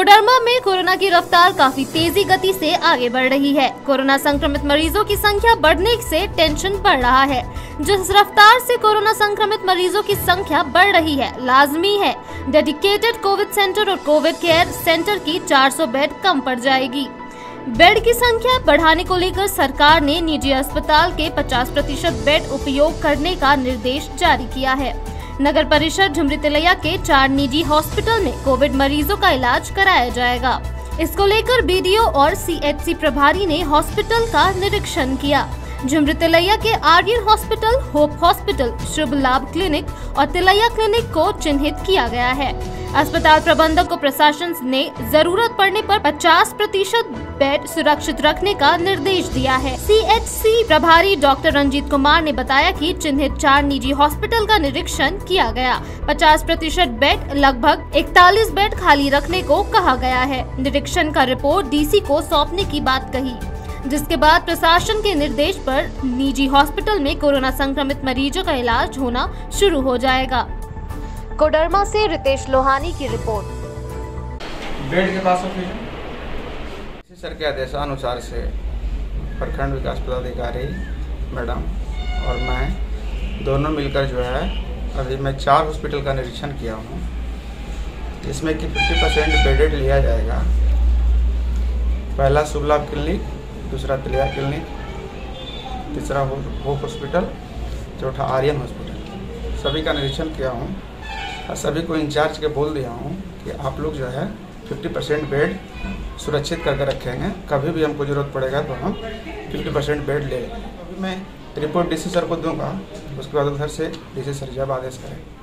कोडरमा में कोरोना की रफ्तार काफी तेजी गति से आगे बढ़ रही है। कोरोना संक्रमित मरीजों की संख्या बढ़ने से टेंशन बढ़ रहा है। जिस रफ्तार से कोरोना संक्रमित मरीजों की संख्या बढ़ रही है, लाजमी है डेडिकेटेड कोविड सेंटर और कोविड केयर सेंटर की 400 बेड कम पड़ जाएगी। बेड की संख्या बढ़ाने को लेकर सरकार ने निजी अस्पताल के 50% बेड उपयोग करने का निर्देश जारी किया है। नगर परिषद झुमरी तिलैया के 4 निजी हॉस्पिटल में कोविड मरीजों का इलाज कराया जाएगा। इसको लेकर बीडीओ और सीएचसी प्रभारी ने हॉस्पिटल का निरीक्षण किया। झुमरी तिलैया के Aryan hospital, Hope hospital, Shubh Labh clinic और तिलैया क्लिनिक को चिन्हित किया गया है। अस्पताल प्रबंधक को प्रशासन ने जरूरत पड़ने पर 50% बेड सुरक्षित रखने का निर्देश दिया है। सीएचसी प्रभारी डॉक्टर रंजीत कुमार ने बताया कि चिन्हित 4 निजी हॉस्पिटल का निरीक्षण किया गया। 50% बेड, लगभग 41 बेड खाली रखने को कहा गया है। निरीक्षण का रिपोर्ट डीसी को सौंपने की बात कही, जिसके बाद प्रशासन के निर्देश पर निजी हॉस्पिटल में कोरोना संक्रमित मरीजों का इलाज होना शुरू हो जाएगा। कोडरमा से रितेश लोहानी की रिपोर्ट। बेड के पास सर के आदेशानुसार से प्रखंड विकास पदाधिकारी मैडम और मैं दोनों मिलकर जो है अभी मैं 4 हॉस्पिटल का निरीक्षण किया हूँ, जिसमें कि 50% बेडेड लिया जाएगा। पहला शुभ लाभ क्लिनिक, दूसरा तिलैया क्लिनिक, तीसरा होप हॉस्पिटल, चौथा आर्यन हॉस्पिटल। सभी का निरीक्षण किया हूँ और सभी को इंचार्ज के बोल दिया हूँ कि आप लोग जो है 50% बेड सुरक्षित करके रखेंगे। कभी भी हमको ज़रूरत पड़ेगा तो हम 50% बेड ले लेंगे। अभी मैं रिपोर्ट डीसी सर को दूंगा, उसके बाद उधर से डीसी सर जब आदेश करें